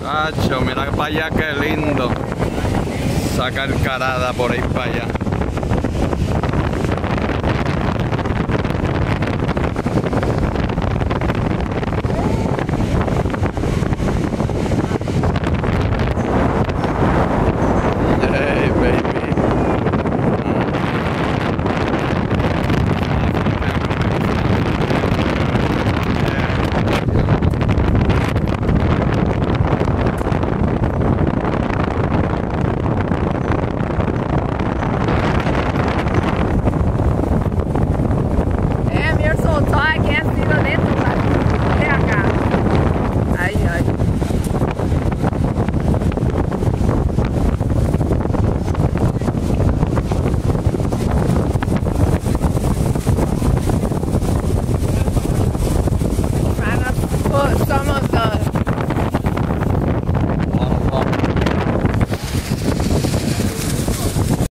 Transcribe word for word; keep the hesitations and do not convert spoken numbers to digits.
Tacho, mira para allá qué lindo. Sacar carada por ahí para allá.